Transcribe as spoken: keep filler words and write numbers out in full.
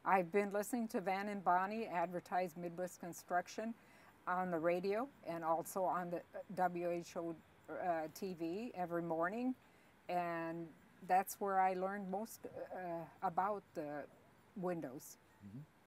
I've been listening to Van and Bonnie advertise Midwest Construction on the radio and also on the W H O uh, T V every morning, and that's where I learned most uh, about the windows. Mm-hmm.